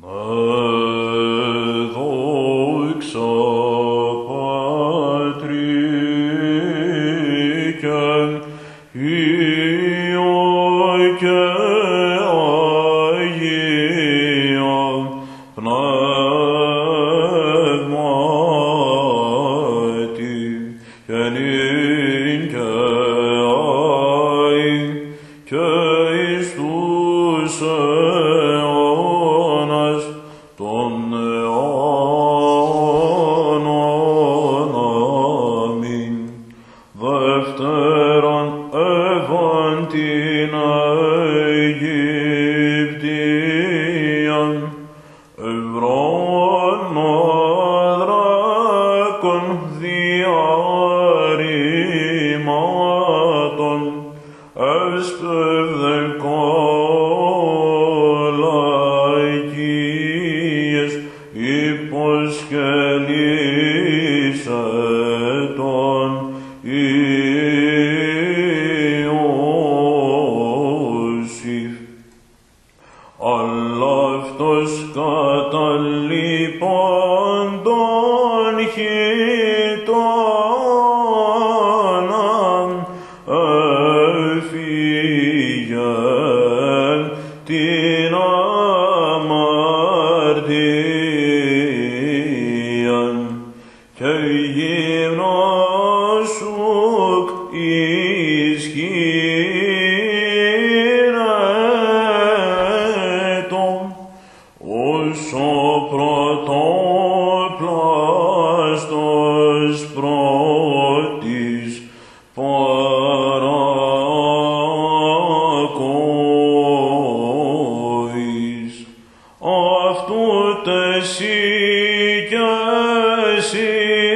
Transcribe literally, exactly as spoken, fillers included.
Δόξα Πατρί και Υιό και Αγία Πνεύματι και νυν και αεί και εις τους αιώνας των αιώνων. Αμήν. Δεύτερον, εβαν την Αιγυπτίαν, ευρών δράκων διαρρημάτων, ευσπευδεκόλακίες υποσκελίσε τον Ιωσήφ. Αλλά αυτός καταλείπων των χιτώνων έφυγεν την αμαρτίαν και γυμνός ουκ ισχύνετο ως ο πρωτόπλαστος πρώτης παρακόης. Αυτού τεσί κι εσύ